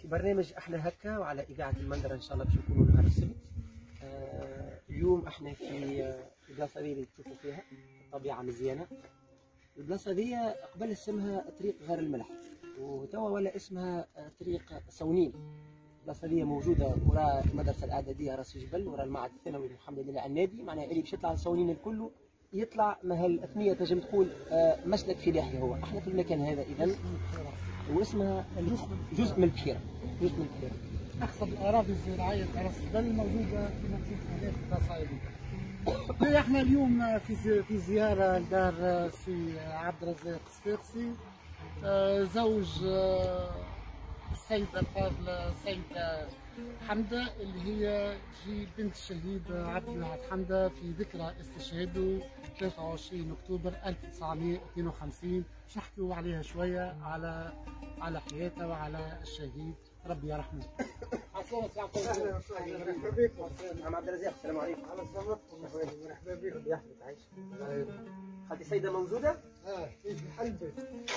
برنامج احنا هكا وعلى اذاعه المندره ان شاء الله باش نكونوا نهار السبت. اليوم احنا في البلاصه اللي تشوفوا فيها الطبيعه مزيانه. البلاصه دي قبل اسمها طريق غار الملح وتوا ولا اسمها طريق سونين. البلاصه دي موجوده وراء المدرسه الاعداديه راس جبل وراء المعهد الثانوي محمد لله العنابي، معناها اللي باش يطلع لسونين الكل يطلع ما هالاثنيه تنجم تقول مسلك فلاحي. هو احنا في المكان هذا اذا واسمها جزء من البحيره. جزء من البحيره اخصب الاراضي الزراعيه تاع راس جبل موجوده في منطقه هذه في البصايري. احنا اليوم في زياره لدار السي عبد الرزاق الصفاقسي، زوج السيده الفاضله السيده حمده اللي هي بنت الشهيد عبد الواحد حمده في ذكرى استشهاده 23 اكتوبر 1952. باش نحكيو عليها شويه على حياتها وعلى الشهيد ربي يرحمه. اهلا وسهلا مرحبا بكم عم عبد الرزاق. السلام عليكم. على السلامتكم مرحبا بكم. ربي يحفظك. عايش. خالتي السيده موجوده؟ في قلبي.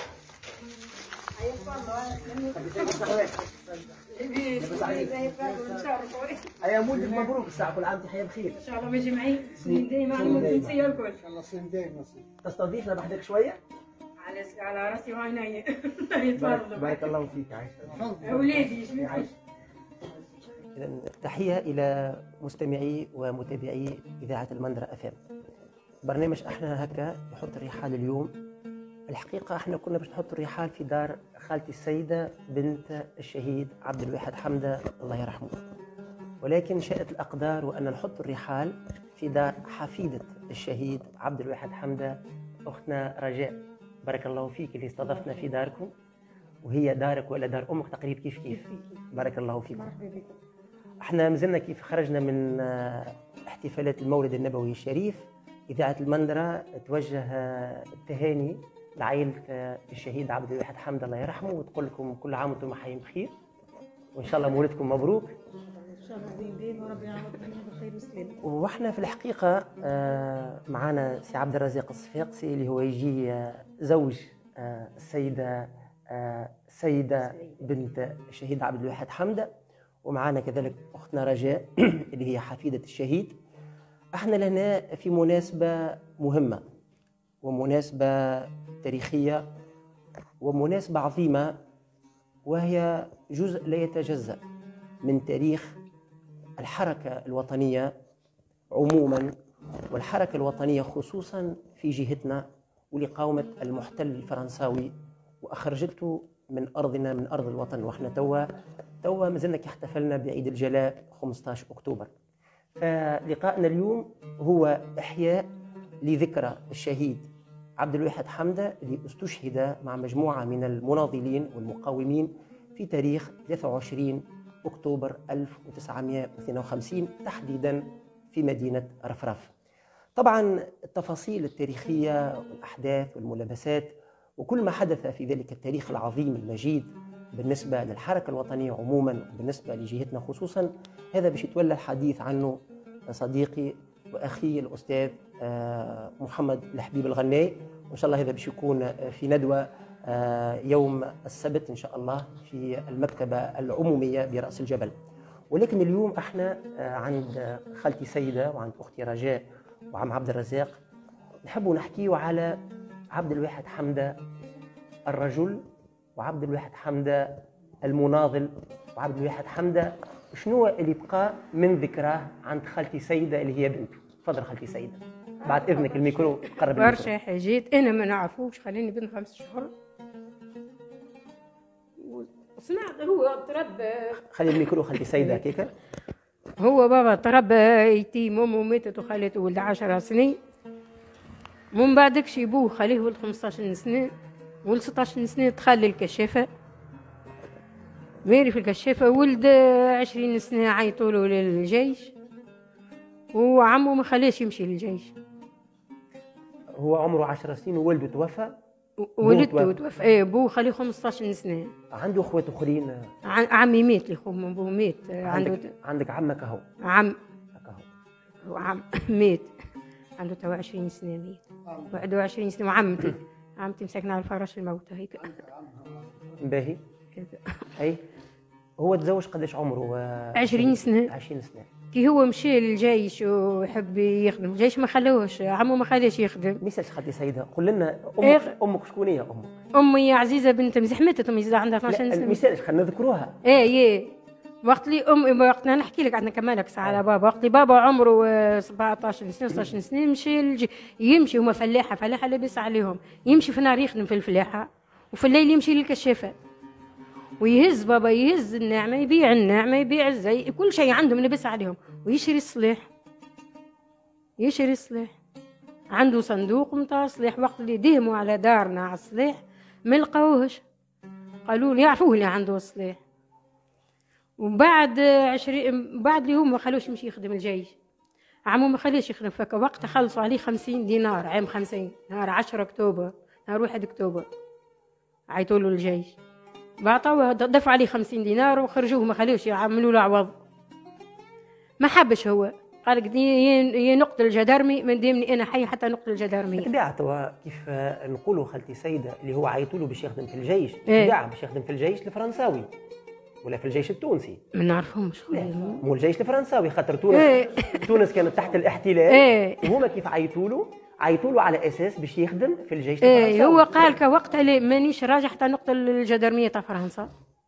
يا مولد مبروك الساعه كل عام تحيه بخير. ان شاء الله مجمعين سنين دايما على مود التونسيه الكل. ان شاء الله سنين دايما. تستضيفنا بحدك شويه؟ على راسي وعيني. بارك الله فيك. عايش. اولادي عايش. إذا تحيه الى مستمعي ومتابعي اذاعه المندره FM. برنامج احنا هكا يحط الرحال اليوم. الحقيقه احنا كنا باش نحط الرحال في دار خالتي السيده بنت الشهيد عبد الواحد حمده الله يرحمه، ولكن شاءت الاقدار وان نحط الرحال في دار حفيده الشهيد عبد الواحد حمده اختنا رجاء. بارك الله فيك اللي استضفتنا في داركم، وهي دارك ولا دار امك تقريبا كيف. بارك الله فيكم. احنا مازلنا كيف خرجنا من احتفالات المولد النبوي الشريف. اذاعه المندره توجه التهاني لعائله الشهيد عبد الواحد حمده الله يرحمه، وتقول لكم كل عام وانتم حيين بخير، وان شاء الله مولدكم مبروك. ان شاء الله ديما وربي يعوضكم بخير وسلامه. واحنا في الحقيقه معنا سي عبد الرزاق الصفاقسي اللي هو يجي زوج السيده بنت الشهيد عبد الواحد حمده، ومعنا كذلك اختنا رجاء اللي هي حفيده الشهيد. احنا لنا في مناسبه مهمه ومناسبه تاريخيه ومناسبه عظيمه، وهي جزء لا يتجزأ من تاريخ الحركه الوطنيه عموما والحركه الوطنيه خصوصا في جهتنا، واللي قاومت المحتل الفرنساوي واخرجته من ارضنا من ارض الوطن. واحنا توا مازلنا كي احتفلنا بعيد الجلاء 15 اكتوبر. فلقائنا اليوم هو احياء لذكرى الشهيد عبد الواحد حمده اللي استشهد مع مجموعه من المناضلين والمقاومين في تاريخ 23 اكتوبر 1952 تحديدا في مدينه رفرف. طبعا التفاصيل التاريخيه والاحداث والملابسات وكل ما حدث في ذلك التاريخ العظيم المجيد بالنسبه للحركه الوطنيه عموما وبالنسبه لجهتنا خصوصا، هذا باش يتولى الحديث عنه صديقي واخي الاستاذ محمد الحبيب الغناي، وان شاء الله هذا باش يكون في ندوه يوم السبت ان شاء الله في المكتبه العموميه براس الجبل. ولكن اليوم احنا عند خالتي سيده وعند اختي رجاء وعم عبد الرزاق نحبوا نحكيوا على عبد الواحد حمده الرجل، وعبد الواحد حمده المناضل، وعبد الواحد حمده شنو اللي بقى من ذكراه عند خالتي سيده اللي هي بنته. تفضل خالتي سيده. بعد اذنك الميكرو قرب. برشا حاجات انا ما نعرفوش. خليني بنت 5 شهور سمعت هو تربى. خلي الميكرو خالتي سيده هكاك. هو بابا تربى يتيم، امه ماتت وخالته ولد 10 سنين. من بعدك شي بوه خليه ولد 15 سنه، ولد 16 سنه دخل الكشافه ماري في الكشافه. ولد 20 سنه عيطوا له للجيش، وعمه ما خلاش يمشي للجيش. هو عمره 10 سنين وولده توفى. ولدته توفى. ايه بوه خليه 15 سنه. عنده اخوات اخرين؟ عمي مات اللي خو من بوه مات. عندك عمك اهو. عم وعم مات عنده توا 20 سنه مات. 21 سنه. وعمتي مسكنا على الفراش الموت هيك. باهي. اي هو تزوج قداش عمره؟ 20 سنة. 20 سنة. كي هو مشى للجيش وحب يخدم الجيش ما خلوهش، عمو ما خلاش يخدم. ما يسالش خالتي سيدة، قول لنا أمك شكون هي أمك؟ أمي عزيزة بنت مزحمتة، أمي زاد عندها 12 سنة. ما يسالش، خلينا نذكروها. إيه وقت لي وقت أنا نحكي لك عندنا كمالك ساعة على بابا، وقت لي بابا عمره 17 سنة 16 سنة مشى يمشي، هما فلاحة لابس عليهم، يمشي في النهار يخدم في الفلاحة وفي الليل يمشي للكشافة ويهز بابا، يهز النعمة، يبيع النعمة، يبيع الزي، كل شيء عندهم لبس عليهم، ويشري الصليح، عنده صندوق متاع الصليح. وقت اللي دهموا على دارنا على الصليح ما لقاوهش، قالوا لي يعرفوه اللي عنده الصليح. وبعد بعد اللي هم ما خلوش يمشي يخدم الجيش، عمو ما خليش يخدم، فك وقت خلصوا عليه 50 دينار عام 50، نهار 10 أكتوبر، نهار 1 أكتوبر عيطوا له الجيش، بعطوه دفعوا عليه 50 دينار وخرجوه، ما خلوش يعملوا له عوض. ما حبش هو، قال لك نقتل الجدرمي من ديمني انا حي حتى نقتل الجدرمي. بالطبيعة كيف نقولوا خالتي سيدة اللي هو عيطوا له باش يخدم في الجيش، بالطبيعة باش يخدم في الجيش الفرنساوي ولا في الجيش التونسي؟ ما نعرفهمش. مو الجيش الفرنساوي، خاطر تونس تونس كانت تحت الاحتلال. وهما كيف عيطوا له على اساس باش يخدم في الجيش الفرنساوي. هو قال كوقتها مانيش راجع حتى نقتل الجدرمية تاع فرنسا.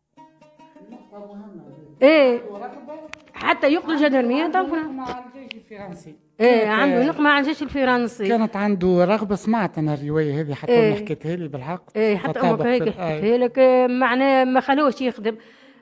حتى يقتل الجدرمية تاع فرنسا مع الجيش الفرنسي. عنده نقمة على الجيش الفرنسي. كانت عنده رغبة، سمعت أنا الرواية هذه حتى أمي حكيتها لي بالحق. حتى أمك هيك حكيتها لك، معناه ما خلوش يخدم.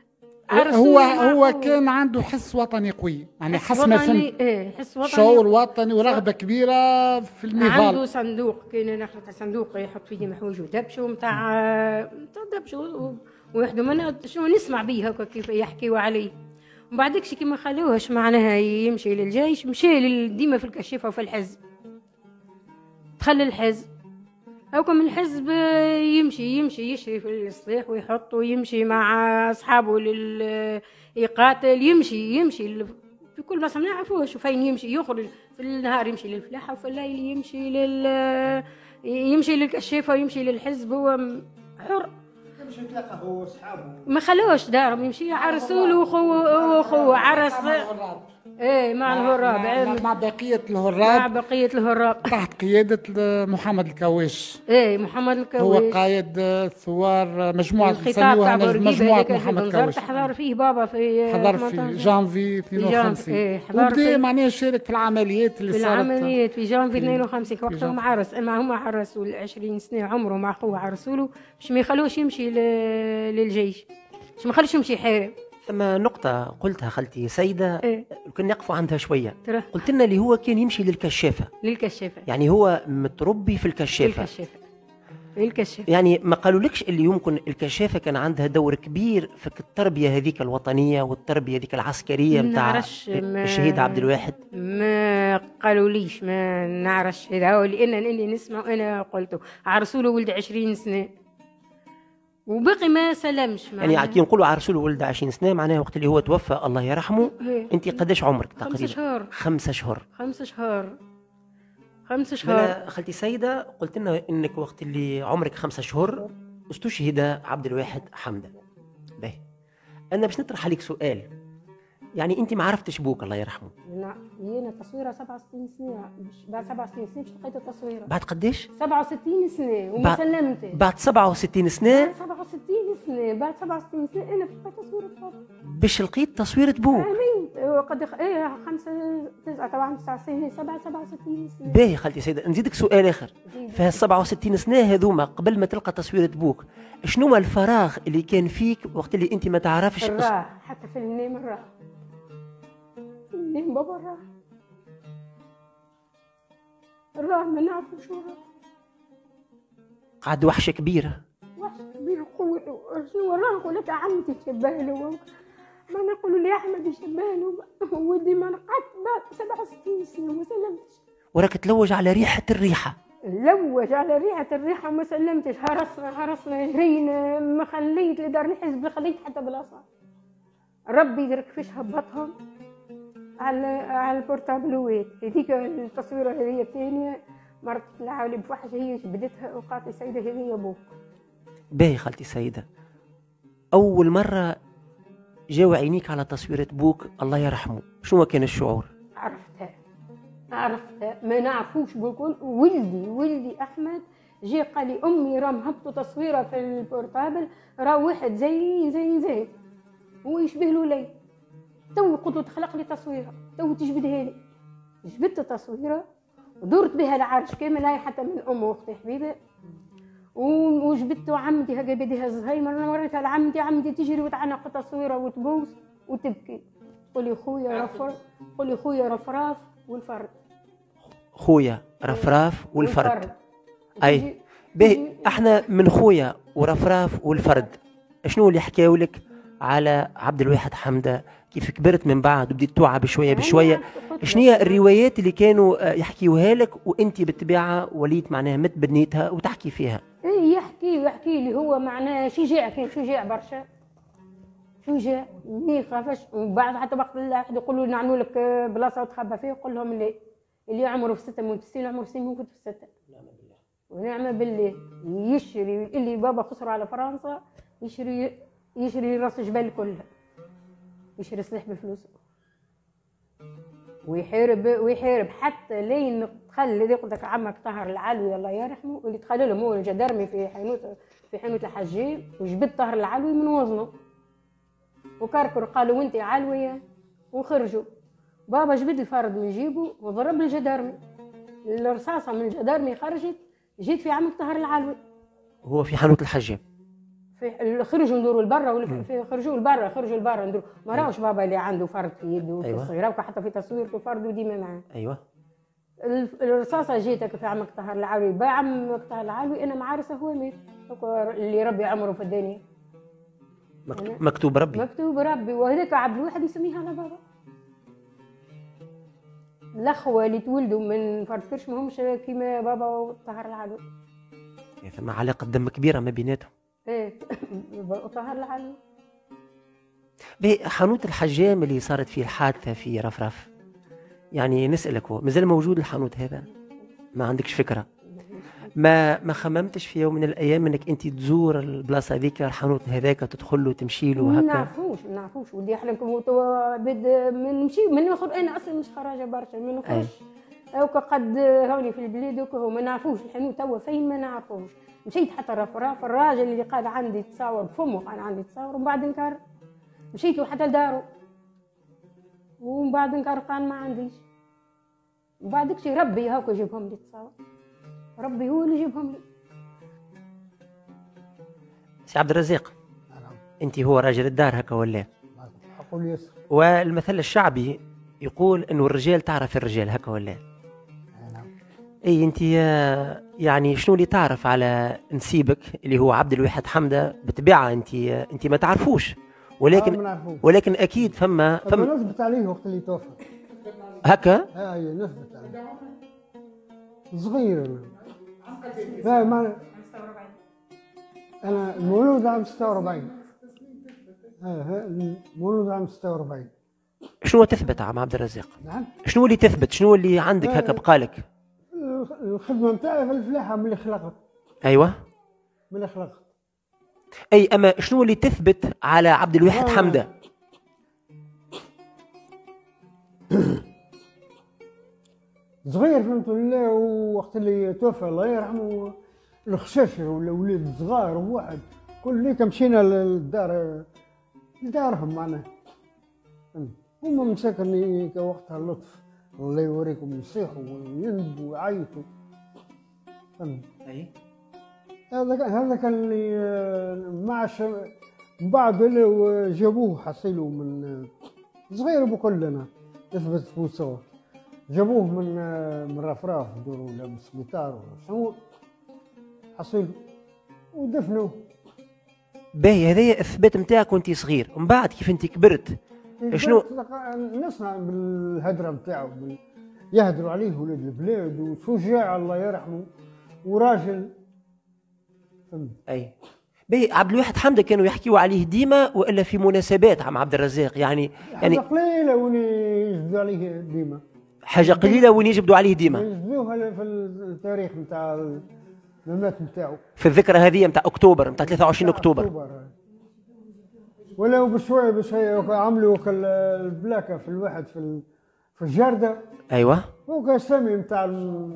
هو كان عنده حس وطني قوي، يعني حس ما فهمت. حس وطني، شعور وطني ورغبة كبيرة في النضال. عنده صندوق، كان ناخذ صندوق يحط فيه محوج ودبشه نتاع دبشه ويخدم. انا شنو نسمع بيه هكا كيف يحكيوا عليه. ومن بعد شي كيما خلوهش معناها يمشي للجيش، مشى ديما في الكشافة وفي الحزب، دخل الحزب هاكا من الحزب، يمشي يشري في الصليح ويحط، ويمشي مع اصحابه يقاتل، يمشي في كل بلاصه ما نعرفوش فين يمشي. يخرج في النهار يمشي للفلاحه وفي الليل يمشي للكشافه ويمشي للحزب، هو حر. مش يتلاقى هو واصحابه، ما خلوش دارهم، يمشي عرسوا له وخوه عرس مع الهراب، مع بقية الهراب تحت قيادة محمد الكواش. محمد الكواش هو قائد ثوار مجموعة سموها مجموعة محمد الكواش. حضر فيه بابا حضر في جانفي 52. وبدا معناها شارك في العمليات اللي صارت في جانفي 52 وقتهم عرس. اما هما عرسوا 20 سنة عمره مع خوه، عرسوا له باش ما يخلوش يمشي للجيش، باش ما يخلوش يمشي يحارب. ثم نقطة قلتها خالتي سيدة كنا نقفوا عندها شوية. قلت لنا اللي هو كان يمشي للكشافة. يعني هو متربي في الكشافة. يعني ما قالولكش اللي يمكن الكشافة كان عندها دور كبير في التربية هذيك الوطنية والتربية هذيك العسكرية متاع الشهيد عبد الواحد؟ ما قالوليش، ما نعرفش هذا، لأن اللي نسمع أنا قلته عرسوا له ولد 20 سنة وبقي ما سلمش. يعني كي نقولوا عرسوا له ولد 20 سنة معناه وقت اللي هو توفى الله يرحمه. انت قداش عمرك تقريبا؟ 5 شهور. 5 شهور. خالتي سيدة قلت لنا انك وقت اللي عمرك 5 شهور استشهد عبد الواحد حمدة. باهي انا باش نطرح عليك سؤال، يعني انت ما عرفتش بوك الله يرحمه؟ لا، انا تصويره 67 سنه، بعد 67 سنه لقيت التصويره. بعد قداش؟ 67 سنه وما سلمتش. بعد 67 سنه؟ بعد 67 سنه، بعد 67 سنه انا لقيت تصويره بابا. باش لقيت تصويره بوك؟ قد 5 طبعا 9 سنين 67 سنه. باهي خالتي سيدة نزيدك سؤال اخر، في 67 سنه هذوما قبل ما تلقى تصويره بوك شنو الفراغ اللي كان فيك وقت اللي انت ما تعرفش؟ الراح، حتى في النوم الراح، النوم بابا الراح ما نعرفش شو الراح. قعد وحشه كبيره. وحشه كبيره قوة. شنو الراح؟ قلت عمتي تشبه له، ما نقولوا لي احمد يشبه له، ودي ما نقعدت بعد 67 سنه وما سلمتش. وراك تلوج على ريحه الريحه. لوج على ريحه الريحه وما سلمتش. هرسنا جرينا، ما خليت لدار الحزب، ما خليت حتى بلاصه. ربي يدرك فيش هبطهم على البورتابلوات. هذيك التصويره هذه الثانيه مرت العالم بوحشه هي جبدتها وقالت السيده هذه ابوك. باهي خالتي سيدة، اول مره جاو عينيك على تصويرة بوك الله يرحمه، شنو كان الشعور؟ عرفتها ما نعرفوش بالكل. ولدي احمد جي قال لي امي راهم هبطوا تصويره في البورتابل، راه واحد زي هو يشبه له لي. تو قلت له تخلق لي تصويره، تو تجبدها لي. جبدت التصويره ودرت بها العرش كامل، هاي حتى من ام واختي حبيبه. وجبدت عمتي هكا بيديها الزهايمر، وريتها لعمتي، عمتي تجري وتعنق التصويره وتبوس وتبكي. قولي خويا رفراف والفرد. خويا رفراف والفرد. اي باهي، احنا من خويا ورفراف والفرد، شنو اللي حكاولك على عبد الواحد حمدة؟ كيف كبرت من بعد وبديت توعى بشويه بشويه؟ شنو هي الروايات اللي كانوا يحكيوها لك وانت بالطبيعه وليت معناها متبنيتها وتحكي فيها؟ ايه يحكي لي هو معناه شجاع، كان شجاع برشا، شجاع ما يخافش. وبعد حتى وقت واحد يقولوا نعملوا لك بلاصه وتخبى فيه، قول لهم لا، اللي عمره في 6 من 90 عمره 90 كنت في 6. ونعم بالله يشري اللي بابا خسروا على فرنسا، يشري راس جبال كلها، يشري سلاح بفلوسه ويحارب حتى لين دخل اللي قلت لك عمك طاهر العلوي الله يرحمه، اللي دخل لهم هو الجدرمي في حانوت الحجاج، وجبد طاهر العلوي من وزنه وكركر، قالوا وانت علويه، وخرجوا. بابا جبد الفرد من جيبه وضرب الجدرمي، الرصاصه من الجدرمي خرجت جيت في عمك طاهر العلوي هو في حانوت الحجاج. خرجوا ندوروا لبرا، خرجوا لبرا ندوروا. ما راهوش بابا اللي عنده فرد في يده في الصغيره، وحتى في تصويرته فرد وديما معاه. ايوه. الرصاصه جيتك في عمك طاهر العلوي، باع عمك طاهر العلوي انا معارسه هو مات، اللي ربي عمره في الدنيا. مكتوب ربي، وهذاك عبد الواحد يسميها على بابا. الاخوه اللي تولدوا من فرد كرش ما همش كيما بابا وطاهر العلوي. ثم علاقه دم كبيره ما بيناتهم. ايه وطاهر العلوي. حانوت الحجام اللي صارت فيه الحادثه في رفرف، يعني نسالك هو مازال موجود الحانوت هذا؟ ما عندكش فكره؟ ما خممتش في يوم من الايام انك انت تزور البلاصه هذيك، الحانوت هذاك، تدخل له تمشي له هكا؟ ما نعرفوش ودي احنا نمشي من نخرج. انا اصلا مش خراجه برشا، من نخرج هاكا قد هوني في البلاد وكا ما نعرفوش الحانوت توا فين، ما نعرفوش. مشيت حتى رفراف، الراجل اللي قال عندي تصاور بفمه قال عندي تصاور، ومن بعد نكر مشيت حتى لدارو، ومن بعد نكر قال ما عنديش. من بعد شي ربي هاكا يجيبهم لي تصاور، ربي هو اللي يجيبهم لي. سي عبد الرزاق، انت هو راجل الدار هكا ولا؟ اقول ياسر. والمثل الشعبي يقول انه الرجال تعرف الرجال هكا ولا؟ اي انت يعني شنو اللي تعرف على نسيبك اللي هو عبد الواحد حمدة؟ بالطبيعه انت ما تعرفوش، ولكن اكيد فما نثبت عليه وقت اللي توفى هكا. اي نثبت عليه صغير. لا انا مولود عام 46. مولود عام 46. شنو تثبت عم عبد الرزاق؟ نعم. شنو اللي تثبت؟ شنو اللي عندك هكا بقالك؟ الخدمه نتاعي في الفلاحه من اللي خلقت. ايوه من اللي خلقت. اي اما شنو اللي تثبت على عبد الواحد حمدة؟ صغير فهمت الله، ووقت اللي توفى الله يرحمه الخشاشر والاولاد الصغار وواحد كل مشينا للدار لدارهم معناها. هما مساكن وقتها اللطف الله يوريكم يصيحوا ويندبوا ويعيطوا. اي هذا كان اللي معش من بعد جابوه حصيلوا من صغير بكلنا اثبت بوصور، جابوه من رفراف دوروا ولا من السبيطار ولا شنو حصيلوا ودفنوه. باهي هذايا اثبات نتاعك وانت صغير، ومن بعد كيف انت كبرت شنو نسمع بالهدره نتاعو يهدروا عليه ولاد البلاد، وشجاع الله يرحمه وراجل. اي باهي عبد الواحد حمدة كانوا يحكيوا عليه ديما والا في مناسبات عم عبد الرزاق؟ يعني قليله وين يجبدوا عليه ديما، حاجه قليله وين يجبدوا عليه ديما، يجبدوها في التاريخ نتاع الممات نتاعو، في الذكرى هذه نتاع اكتوبر، نتاع 23 اكتوبر. ولو بشويه بشويه عملوا البلاكه في الواحد في الجرده. ايوه. هو كان السمي نتاع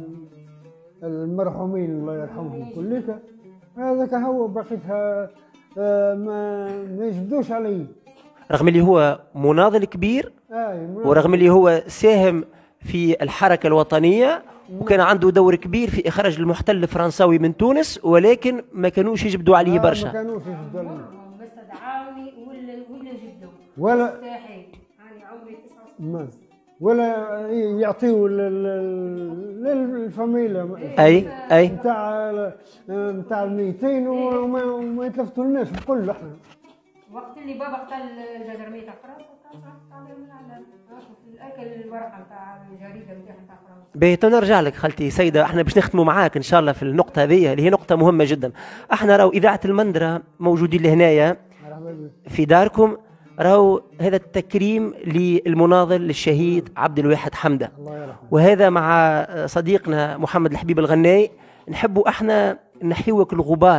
المرحومين الله يرحمهم كلك. هذاك هو بقيتها ما يجبدوش عليه. رغم اللي هو مناضل كبير، ورغم اللي هو ساهم في الحركة الوطنية وكان عنده دور كبير في إخراج المحتل الفرنساوي من تونس، ولكن ما كانوش يجبدوا عليه برشا. ما كانوش يجبدوا عليه. بس دعاوني ولا جبدوا. ولا مستحيل. أنا عمري 9 سنين. ولا يعطيوا للفاميلا. أي نتاع الميتين وما يتلفتوا لناش الكل. احنا وقت اللي بابا قتل الجدرمية تاع فرنسا عليهم العلم في الاكل الورقه نتاع الجريده نتاع فرنسا. باهي نرجع لك خالتي سيده، احنا باش نختموا معاك ان شاء الله في النقطه هذه اللي هي نقطه مهمه جدا. احنا راهو اذاعه المندره موجودين لهنايا في داركم، راهو هذا التكريم للمناضل للشهيد عبد الواحد حمده، وهذا مع صديقنا محمد الحبيب الغناي نحبوا احنا نحيوك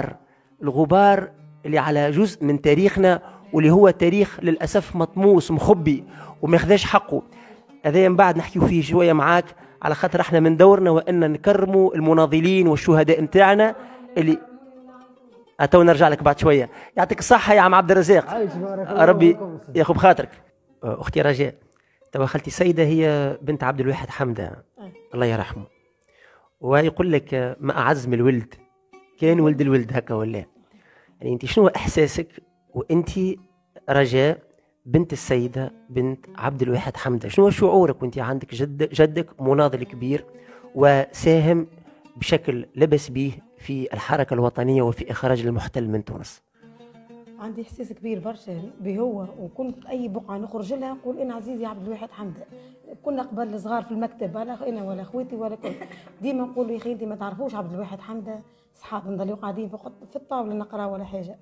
الغبار اللي على جزء من تاريخنا، واللي هو تاريخ للأسف مطموس مخبي وما ياخذش حقه. هذا من بعد نحكيو فيه شوية معاك، على خاطر احنا من دورنا وأن نكرموا المناضلين والشهداء نتاعنا اللي تو نرجع لك بعد شوية. يعطيك الصحة يا عم عبد الرزاق، ربي ياخذ بخاطرك. أختي رجاء، توا خالتي سيدة هي بنت عبد الواحد حمده الله يرحمه، ويقول لك ما أعز من الولد، كان ولد الولد هكا ولا يعني انت شنو احساسك وانت رجاء بنت السيده بنت عبد الواحد حمده؟ شنو شعورك وانت عندك جدك مناضل كبير وساهم بشكل لبس به في الحركه الوطنيه وفي اخراج المحتل من تونس؟ عندي احساس كبير برشا به هو، وكنت اي بقعه نخرج لها نقول انا عزيزي عبد الواحد حمده. كنا قبل صغار في المكتب انا ولا اخواتي ولا كل ديما نقولوا يا اخي انت ما تعرفوش عبد الواحد حمده، صحاب نضلوا قاعدين في الطاوله نقرا ولا حاجه.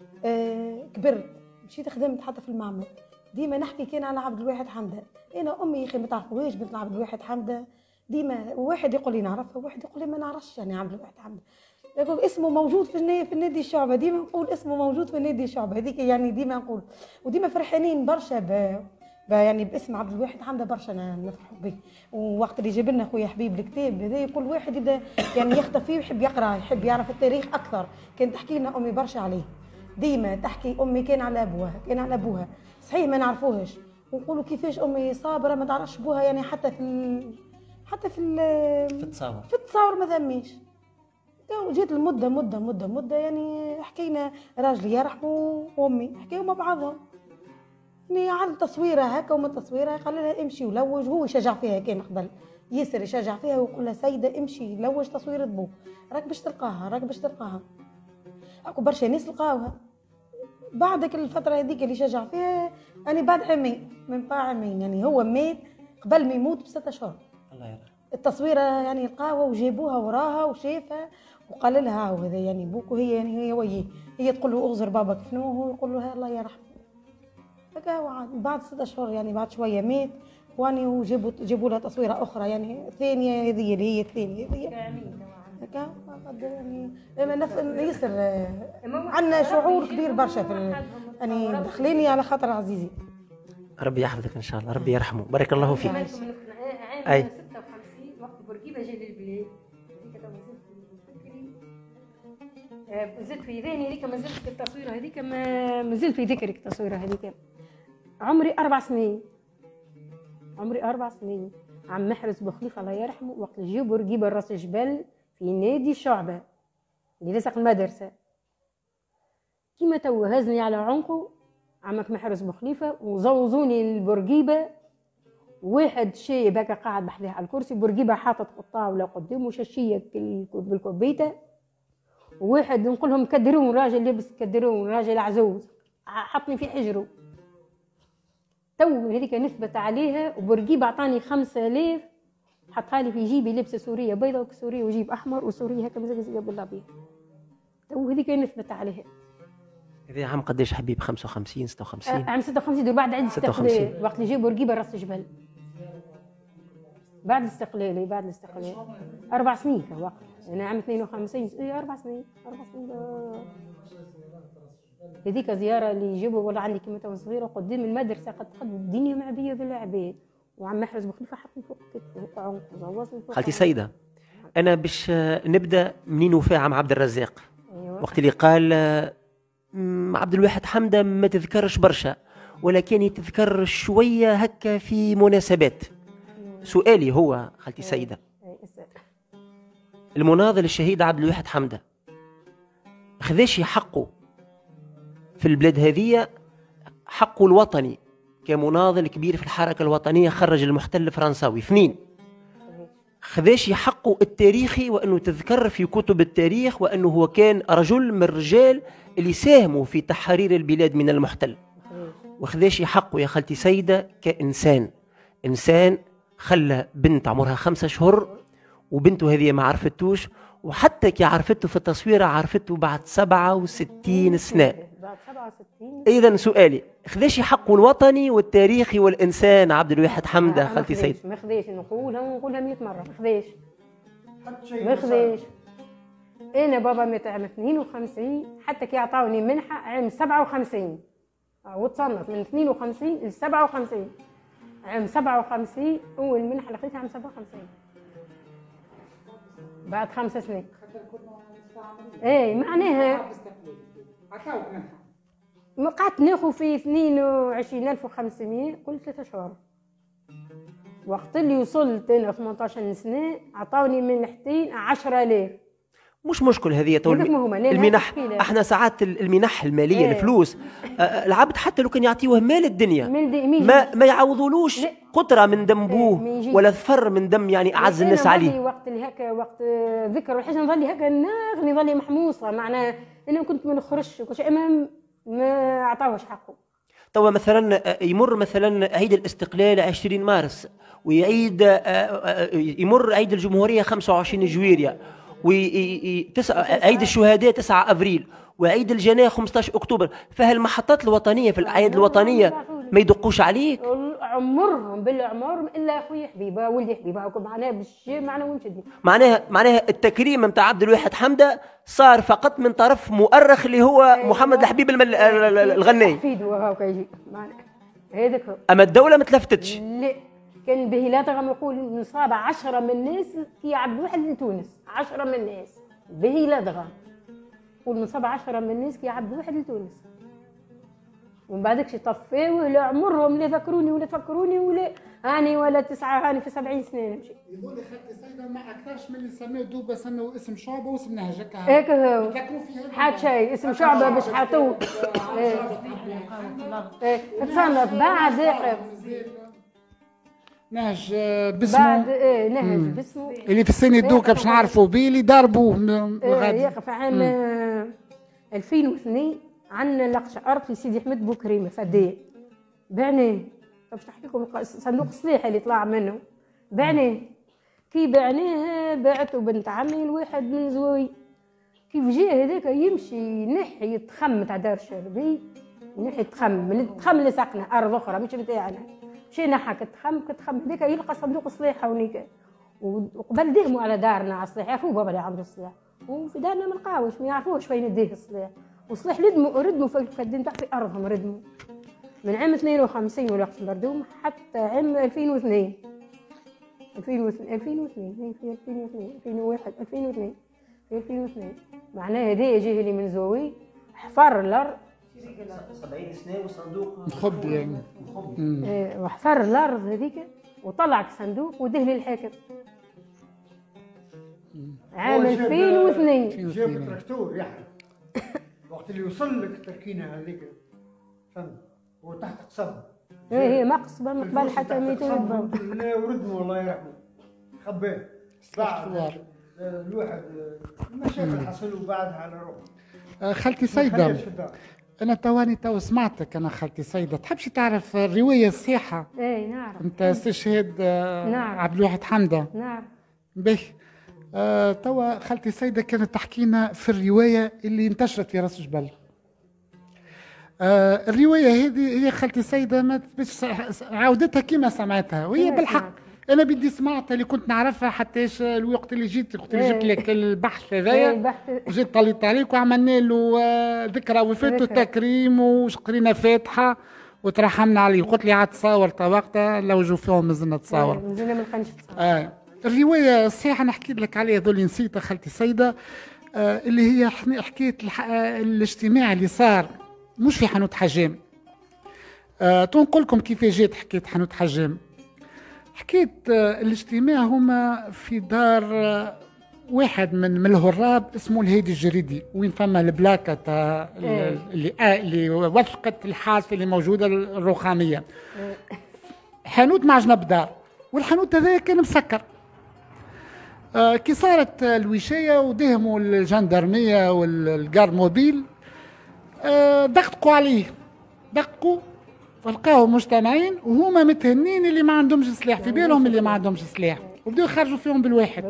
كبرت مشيت خدمت حتى في المعمل، ديما نحكي كان على عبد الواحد حمده. انا امي يا اخي ما تعرفوهاش بنت عبد الواحد حمده، ديما واحد يقول لي نعرفها وواحد يقول لي ما نعرفش يعني عبد الواحد حمده. يقول اسمه موجود في النادي الشعبه، ديما نقول اسمه موجود في النادي الشعبه هذيك يعني ديما نقول، وديما فرحانين برشا يعني باسم عبد الواحد حمده برشا نفرحوا به. ووقت اللي جاب لنا خويا حبيب الكتاب هذا كل واحد يبدا يعني يخطف فيه ويحب يقرا يحب يعرف التاريخ اكثر. كانت تحكي لنا امي برشا عليه، ديما تحكي امي كان على ابوها صحيح ما نعرفوهش، ونقولوا كيفاش امي صابره ما تعرفش بوها يعني حتى في التصاور ما ثميش. جات المده يعني حكينا راجلي يرحموا وامي حكيوا مع بعضهم يعني على تصويره هكا ومن تصويره قال لها امشي ولوج. هو يشجع فيها كان قبل ياسر يشجع فيها ويقول لها سيده امشي لوج تصويره بوك راك باش تلقاها. اكو برشا ناس لقاوها بعدك الفتره هذيك اللي شجع فيها. يعني بعد عامين من عامين يعني هو مات قبل ما يموت ب6 أشهر. الله يرحمه. التصويره يعني لقاوها وجابوها وراها وشافها وقال لها وهذا يعني بوك، وهي يعني هي وياه هي تقول له اغزر بابك شنو، وهو يقول له الله يرحمه. هكا بعد 6 أشهر يعني بعد شويه مات واني وجابوا لها تصويره اخرى يعني الثانيه هذه اللي هي الثانيه هذه هكا يعني ياسر عندنا شعور كبير برشا في يعني دخليني على خاطر عزيزي. ربي يحفظك ان شاء الله، ربي يرحمه، بارك الله فيك. عام 56 وقت بورقيبه جا للبلاد زدت في ذهني هذيك، ما زلت في التصويره هذيك، ما زلت في ذكرك التصويره هذيك. عمري 4 سنين عم محرز بخليفه الله يرحمه وقت جيو بورقيبه راس الجبل في نادي الشعبه اللي لصق المدرسه، كيما تو هزني على عنقه عمك محرز بخليفه وزوزوني البورقيبه. واحد شايب هكا قاعد بحذاه على الكرسي، بورقيبه حاطط الطاوله قدامه شاشيه بالكوبيته، وواحد نقول لهم كدرون راجل لابس كدرون راجل عزوز حطني في حجره. تو هذيك نثبت عليها وبورقيبه عطاني 5000 حطها لي في جيبي لابسه سوريه بيضاء وسوريه وجيب احمر وسوريه هكا مزقزقه بالابيض. تو هذيك نثبت عليها. هذا عام قداش حبيب؟ 55 56 عام 56 دور بعد عيد الاستقلال وقت اللي جابوا بورقيبه راس الجبل بعد الاستقلال 4 سنين كان وقت. انا عام 52 4 سنين هذيك زياره اللي يجيبوا ولا عندي كيما تو صغيره قدام المدرسه قد الدنيا معبيه بالعباد، وعم محرز بخليفه حطني فوق كتفه فوق عنقه واصل فوق. خالتي سيده انا باش نبدا منين وفاء عم عبد الرزاق. أيوة. وقت اللي قال عبد الواحد حمده ما تذكرش برشا ولكن يتذكر شويه هكا في مناسبات. سؤالي هو خالتي سيده، المناضل الشهيد عبد الواحد حمده خذاش حقه في البلاد هذه، حقه الوطني كمناضل كبير في الحركه الوطنيه خرج المحتل الفرنساوي. 2 خذاش حقه التاريخي وانه تذكر في كتب التاريخ وانه هو كان رجل من الرجال اللي ساهموا في تحرير البلاد من المحتل. وخذاش حقه يا خالتي سيده كانسان، انسان خلى بنت عمرها 5 أشهر وبنته هذه ما عرفتوش، وحتى كي عرفته في التصويره عرفته بعد 67 سنه. بعد 67. اذا سؤالي خذاش حقه الوطني والتاريخي والانسان عبد الواحد حمده خالتي سيد؟ ما خذاش، نقولها ونقولها 100 مره، ما خذاش ما خذاش. انا بابا مات عام 52 حتى كي عطاوني منحه عام 57 وتصنف من 52 ل 57. عام 57 اول منحه اللي خذيتها عام 57 بعد 5 سنين. اي معناها ما قعدت ناخذ في 22500 كل 3 شهور. وقت اللي وصلت انا 18 سنه عطاوني منحتين 10000. مش مشكل هذه تو المنح. احنا ساعات المنح الماليه ايه. الفلوس العبد حتى لو كان يعطيوه مال الدنيا ما يعوضولوش قطره من دم بوه ولا ثفر من دم يعني اعز الناس عليه. وقت اللي هكا وقت ذكر والحاجه نظلي هكا نغني نظلي محموصه، معناها انا كنت ما نخرجش وكل شيء ما عطاوش حقه. توا مثلا يمر مثلا عيد الاستقلال 20 مارس ويعيد يمر عيد الجمهوريه 25 جويلية عيد الشهداء 9 افريل وعيد الجناح 15 اكتوبر. فهالمحطات الوطنيه في الاعياد الوطنيه ما يدقوش عليك؟ عمرهم بالعمر الا خويا حبيبه ولدي حبيبه معناها بالشيء معناها ونشدني. معناها التكريم نتاع عبد الواحد حمده صار فقط من طرف مؤرخ اللي هو محمد الحبيب الغناي. حفيدو هاكا يجي هذاك. اما الدوله ما تلفتتش. لا كان به لا تغم يقول نصاب 10 من الناس كي عبد الواحد لتونس. 10 من الناس به لا تغم يقول نصاب 10 من الناس كي عبد الواحد لتونس. ومن بعدكش طفاوه لا عمرهم لا ذكروني ولا تفكروني ولا هاني ولا 9 هاني في 70 سنه نمشي. يقول لي خالتي سيده ما اكثرش من اللي سموه دوبه سموه اسم شعبه واسم نهج هيك هو حاد شيء اسم شعبه باش حاطوه. تصنف بعد نهج باسمه بعد نهج باسمه اللي في السنه دوكا باش نعرفوا بيه اللي ضربوه يقف عام 2002 عندنا لقشه ارض في سيدي احمد بوكريمه فديه بعناه. باش نحكي لكم صندوق السلاح اللي طلع منه بعناه. كي بعناه بعته بنت عمي لواحد من زوي. كيف جاء هذاك يمشي نحي يتخم تاع دار الشربي نحي يتخم من التخم اللي ساقنا ارض اخرى مش بتاعنا. مشي نحك التخم هذاك يلقى صندوق السلاح هونيك وقبل دهموا على دارنا على السلاح. يعرفوا بابا اللي عنده السلاح وفي دارنا ما نلقاوش ما يعرفوش فين يديه السلاح. والسلاح ردموا في الفدين تاع في ارضهم ردموا من عام 52 ولا وقت مردوم حتى عام 2002 معناه هذا جه لي من زوي حفر الارض 70 سنه وصندوق مخب يعني وحفر الارض هذيك وطلع الصندوق وده لي الحاكم عام 2002 جاب التراكتور يحيى وقت اللي وصل لك التركينه هذيك فهمت هو تحت قصب. هي مقصبه من قبل حتى 200 لا وردمه الله يرحمه خباه بعد الواحد المشاكل حصلوا بعدها على روحه. خالتي سيده انا تو سمعتك انا خالتي سيده تحبش تعرف الروايه الصحيحه؟ اي نعرف. انت استشهاد عبد الواحد حمده. نعم باهي. توا خالتي سيده كانت تحكينا في الروايه اللي انتشرت في راس جبل. الروايه هذه هي خالتي سيده ما عاودتها كما سمعتها وهي بالحق انا بدي سمعتها اللي كنت نعرفها حتىش الوقت اللي جيت لك البحث هذايا، جيت طليت عليك وعملنا له ذكرى وفاته تكريم وقرينا فاتحه وترحمنا عليه. قلت لي عاد تصاور وقتها لو جو فيهم مازلنا تصاور. مازلنا ما لقيناش الروايه الصحيحه نحكي لك عليها ذولي نسيتها خالتي سيده، اللي هي حكايه الاجتماع اللي صار مش في حانوت حجام. تنقل لكم كيف جات حكايه حانوت حجام. حكايه الاجتماع هما في دار واحد من الهراب اسمه الهادي الجريدي، وين فما البلاكه تاع اللي وثقت الحادثه اللي موجوده الرخاميه. حانوت مع جنب دار، والحانوت هذا كان مسكر. كي صارت الوشايه ودهموا الجندرميه والجار موبيل، دققوا عليه، دققوا ولقاو مجتمعين وهما متهنين اللي ما عندهمش سلاح، في بالهم اللي ما عندهمش سلاح، وبداو يخرجوا فيهم بالواحد.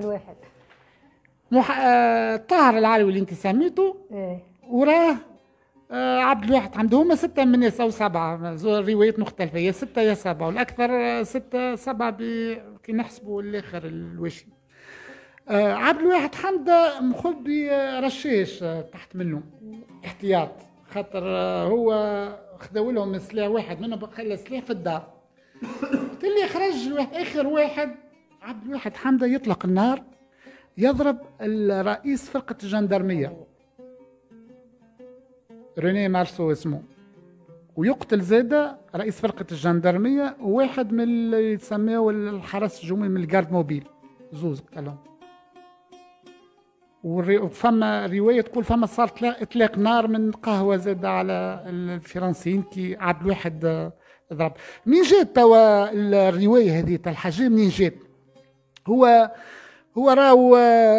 طاهر العلوي اللي انت سميته وراه عبد الواحد حمد. هما 6 من الناس او 7، روايات مختلفه، يا 6 يا 7، والاكثر 6 7 كي نحسبوا الاخر الوشي. عبد الواحد حمد مخبي رشاش تحت منه احتياط، خاطر هو خذوا لهم سلاح واحد منهم خلى سلاح في الدار. اللي خرج اخر واحد عبد الواحد حمد يطلق النار، يضرب الرئيس فرقة الجندرمية ريني مارسو اسمه، ويقتل زادة رئيس فرقة الجندرمية وواحد من اللي يتسميه الحرس الجمهوري من الجارد موبيل، زوز قتلهم. وفما رواية تقول فما صار اطلاق نار من قهوة زادة على الفرنسيين كي عبد الواحد ضرب. منين جات توا الرواية هذه تاع الحجام؟ منين جات؟ هو راهو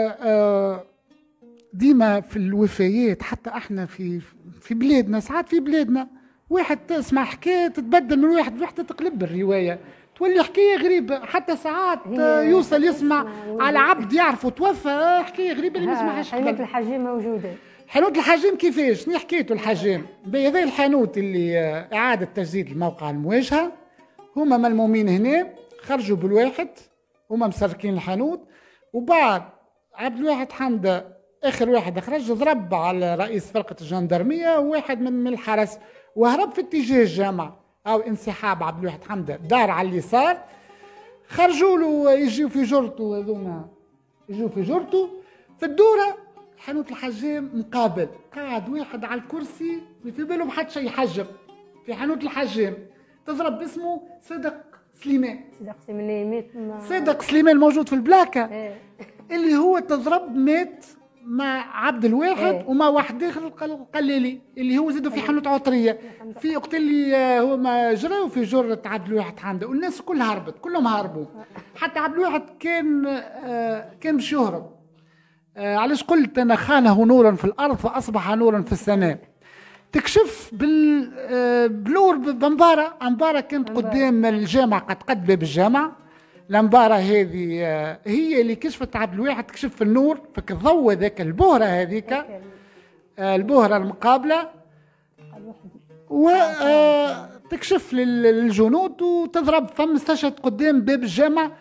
ديما في الوفيات، حتى احنا في بلادنا ساعات، في بلادنا واحد تسمع حكايه تتبدل من واحد لواحد، تقلب الروايه تولي حكايه غريبه. حتى ساعات يوصل يسمع على عبد يعرفه توفى حكايه غريبه اللي ما سمعهاش قبل. حانوت الحجام موجوده. حانوت الحجام كيفاش؟ شنو حكايته الحجام؟ بهذا الحانوت اللي اعاده تجديد الموقع المواجهه، هما ملمومين هنا، خرجوا بالواحد، هما مسركين الحانوت، وبعد عبد الواحد حمد اخر واحد خرج ضرب على رئيس فرقه الجندرميه وواحد من الحرس، وهرب في اتجاه الجامعه او انسحاب. عبد الواحد حمد دار على اليسار، خرجوا له يجيو في جرته، هذوما يجيو في جرته في الدوره. حانوت الحجام مقابل، قاعد واحد على الكرسي في باله ما حد شيء يحجم في حانوت الحجام، تضرب اسمه صدق سليمان. صدق سليمان موجود في البلاكه اللي هو تضرب مات مع عبد الواحد ومع واحد اخر القليلي اللي هو زادوا في حانوت عطريه. في وقت اللي هو ما جراو في جره عبد الواحد حمده، والناس كلها هربت، كلهم هربوا، حتى عبد الواحد كان باش يهرب. علاش قلت انا خانه نورا في الارض فاصبح نورا في السماء. تكشف بنور بمبارة. أمبارة كانت قدام الجامعة، قد باب الجامعة. الأمبارة هذه هي اللي كشفت عبد الواحد، تكشف النور فك الضوء ذاك البهرة هذيك، البهرة المقابلة، وتكشف للجنود وتضرب فم استشهد قدام باب الجامعة.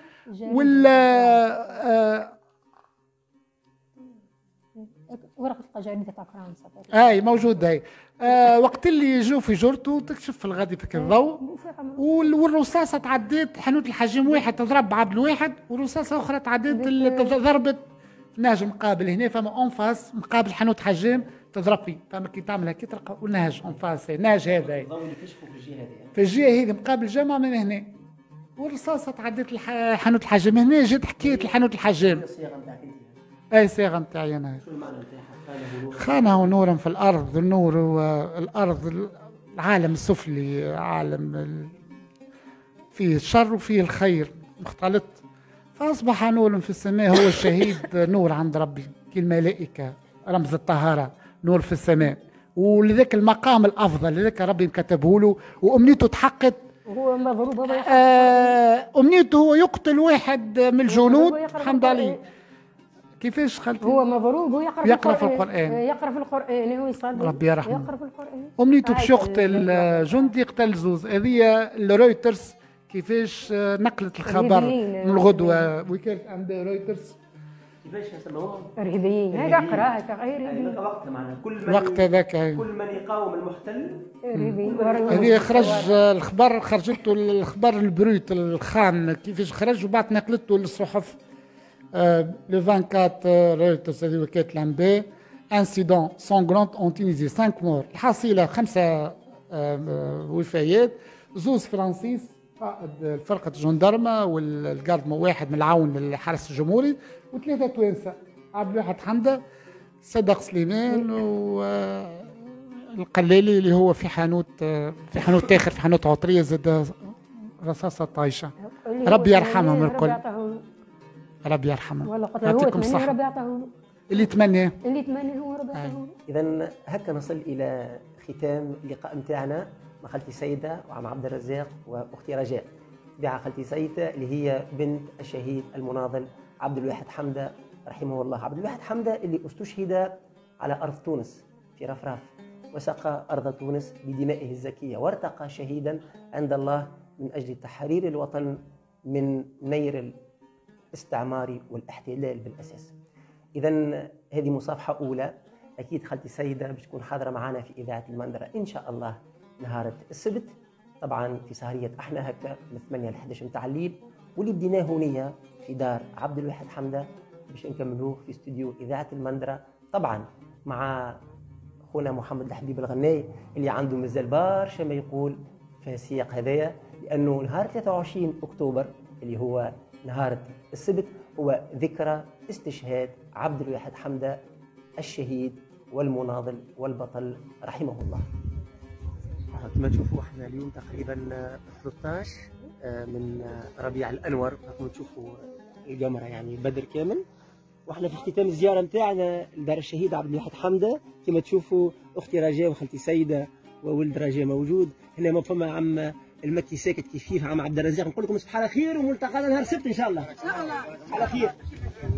ورقة القجارية تاع فرنسا اي موجود هاي. وقت اللي يجوا في جرته تكشف في الغادي فيك الضوء، والرصاصة تعديت حانوت الحجام واحد تضرب عبد الواحد، ورصاصة أخرى تعديت ضربت نهج مقابل هنا، فما أنفاس مقابل حانوت حجام تضرب فيه، فما كي تعمل هكا تلقى نهج أنفاس، نهج هذا الضوء اللي كشفوا في الجهة هذه، في الجهة هذه مقابل الجامعة من هنا، والرصاصة تعديت حانوت الحجام. هنا جات حكاية الحانوت الحجام. اي صيغه نتاعي انا. شو المعنى نتاعها؟ خانه نورا في الارض. النور هو الارض، العالم السفلي، عالم فيه الشر وفيه الخير مختلط، فاصبح نور في السماء. هو الشهيد نور عند ربي كالملائكه، رمز الطهاره، نور في السماء، ولذلك المقام الافضل لذلك ربي كتبه له، وامنيته تحققت. وهو مضروب، امنيته هو يقتل واحد من الجنود. الحمد لله. كيفاش خالتي؟ هو مضروب ويقرأ في القرآن. يقرأ في القرآن، هو يصلي ربي يرحمه. يقرأ في القرآن. أمنيته باش يقتل جندي، يقتل زوز. هذه الرويترز كيفاش نقلت الخبر من الغدوه وكاله انباء رويترز. كيفاش سموهم؟ ارهابيين. هذا قرا هكا غير وقتها معناها الوقت هذاك كل من يقاوم المحتل ارهابيين. هذه خرج الخبر، خرجته الخبر البروت الخام كيفاش خرج، وبعد نقلته للصحف لو 24 رويترز هذه وكاله الانباء. انسيدون سانغلونت اون تونيزي 5 مور، الحصيله 5 وفيات، زوز فرانسيس قائد فرقة الجندرمة والجاردما، واحد من العون للحرس الجمهوري، وثلاثة توانسة عبد الواحد حمدة، صدق سليمان، والقلالي اللي هو في حانوت تاخر، في حانوت عطرية زاد رصاصة طايشة. ربي يرحمهم الكل، ربي يرحمهم. يعطيكم الصحة. ربي يعطيه اللي تمناه هو ربي يعطيه. إذا هكا نصل إلى ختام اللقاء نتاعنا مع خالتي سيدة وعم عبد الرزاق وأختي رجاء. تبعها خالتي سيدة اللي هي بنت الشهيد المناضل عبد الواحد حمدة رحمه الله. عبد الواحد حمدة اللي استشهد على أرض تونس في رفراف، وسقى أرض تونس بدمائه الزكية، وارتقى شهيدا عند الله من أجل تحرير الوطن من نير الاستعمار والاحتلال بالأساس. إذا هذه مصافحة أولى. أكيد خالتي سيدة باش تكون حاضرة معنا في إذاعة المندرة إن شاء الله نهار السبت، طبعا في سهرية احنا هكا من 8 ل 11 متاع الليل، واللي بديناه هنية في دار عبد الواحد حمدة باش نكملوه في استوديو إذاعة المندرة، طبعا مع خونا محمد الحبيب الغناي اللي عنده مازال برشا ما يقول في السياق هذايا، لأنه نهار 23 أكتوبر اللي هو نهار السبت هو ذكرى استشهاد عبد الواحد حمدة الشهيد والمناضل والبطل رحمه الله. كما تشوفوا احنا اليوم تقريبا 13 من ربيع الانور، كما تشوفوا القمره يعني بدر كامل، واحنا في ختام الزياره نتاعنا لدار الشهيد عبد الواحد حمدة. كما تشوفوا اختي رجاء وخالتي سيده وولد رجاء موجود هنا، ما فما عم المكي ساكت كيف عم عبد الرزاق. نقول لكم صباح على خير، وملتقانا نهار السبت ان شاء الله. على خير.